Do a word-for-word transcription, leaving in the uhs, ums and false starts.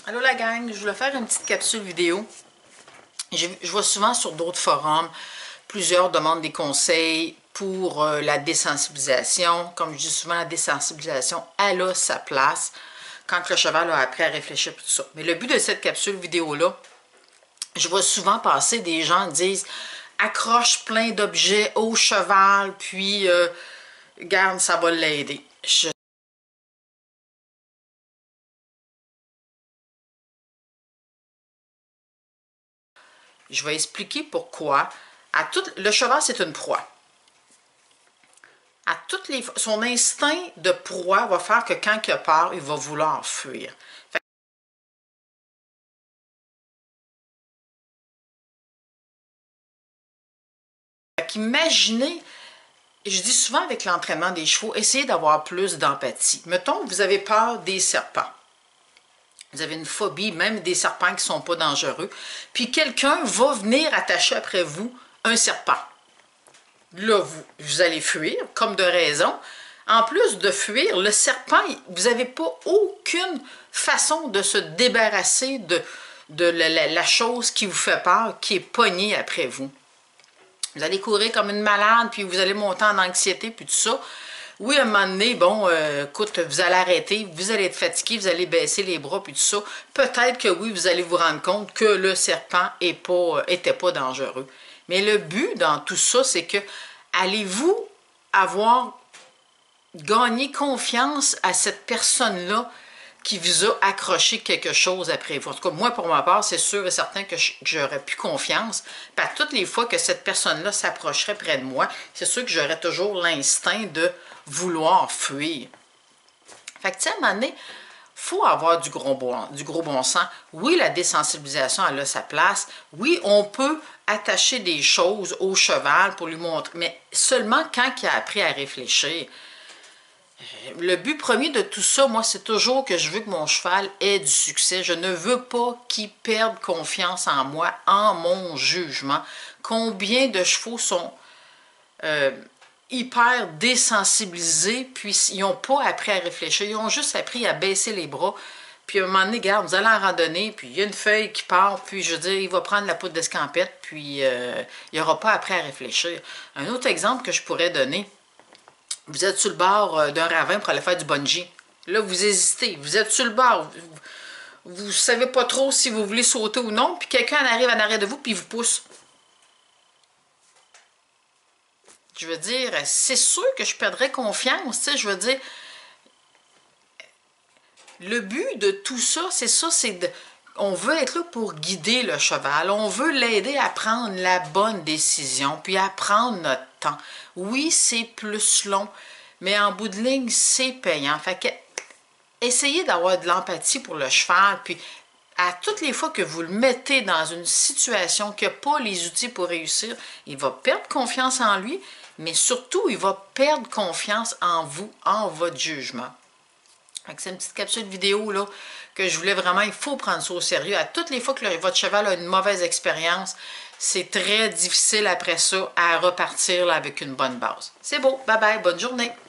Allô la gang, je voulais faire une petite capsule vidéo. Je, je vois souvent sur d'autres forums, plusieurs demandent des conseils pour euh, la désensibilisation. Comme je dis souvent, la désensibilisation, elle a sa place quand le cheval a appris à réfléchir tout ça. Mais le but de cette capsule vidéo-là, je vois souvent passer des gens qui disent « accroche plein d'objets au cheval, puis euh, garde, ça va l'aider ». Je vais expliquer pourquoi. À tout, le cheval, c'est une proie. À toutes les, son instinct de proie va faire que quand il a peur, il va vouloir fuir. Fait qu'imaginez, je dis souvent avec l'entraînement des chevaux, essayez d'avoir plus d'empathie. Mettons que vous avez peur des serpents. Vous avez une phobie, même des serpents qui ne sont pas dangereux. Puis quelqu'un va venir attacher après vous un serpent. Là, vous, vous allez fuir, comme de raison. En plus de fuir, le serpent, vous n'avez pas aucune façon de se débarrasser de, de la, la, la chose qui vous fait peur, qui est pognée après vous. Vous allez courir comme une malade, puis vous allez monter en anxiété, puis tout ça. Oui, à un moment donné, bon, euh, écoute, vous allez arrêter, vous allez être fatigué, vous allez baisser les bras, puis tout ça. Peut-être que oui, vous allez vous rendre compte que le serpent n'était pas, était pas dangereux. Mais le but dans tout ça, c'est que allez-vous avoir gagné confiance à cette personne-là qui vous a accroché quelque chose après vous? En tout cas, moi, pour ma part, c'est sûr et certain que j'aurais plus confiance. Puis à toutes les fois que cette personne-là s'approcherait près de moi, c'est sûr que j'aurais toujours l'instinct de vouloir fuir. Fait que, tu sais, à un moment donné, il faut avoir du gros, bon, du gros bon sens. Oui, la désensibilisation, elle a sa place. Oui, on peut attacher des choses au cheval pour lui montrer, mais seulement quand il a appris à réfléchir. Le but premier de tout ça, moi, c'est toujours que je veux que mon cheval ait du succès. Je ne veux pas qu'il perde confiance en moi, en mon jugement. Combien de chevaux sont euh, hyper désensibilisés, puis ils n'ont pas appris à réfléchir, ils ont juste appris à baisser les bras. Puis à un moment donné, regarde, vous allez en randonnée, puis il y a une feuille qui part, puis je veux dire, il va prendre la poudre d'escampette, puis euh, il n'aura pas appris à réfléchir. Un autre exemple que je pourrais donner, vous êtes sur le bord d'un ravin pour aller faire du bungee. Là, vous hésitez, vous êtes sur le bord, vous ne savez pas trop si vous voulez sauter ou non, puis quelqu'un arrive en arrière de vous, puis il vous pousse. Je veux dire, c'est sûr que je perdrais confiance, tu sais, je veux dire, le but de tout ça, c'est ça, c'est de... On veut être là pour guider le cheval. On veut l'aider à prendre la bonne décision, puis à prendre notre temps. Oui, c'est plus long, mais en bout de ligne, c'est payant. Fait que, essayez d'avoir de l'empathie pour le cheval, puis à toutes les fois que vous le mettez dans une situation qui n'a pas les outils pour réussir, il va perdre confiance en lui, mais surtout, il va perdre confiance en vous, en votre jugement. C'est une petite capsule vidéo là, que je voulais vraiment, il faut prendre ça au sérieux. À toutes les fois que le, votre cheval a une mauvaise expérience, c'est très difficile après ça à repartir là, avec une bonne base. C'est beau, bye bye, bonne journée.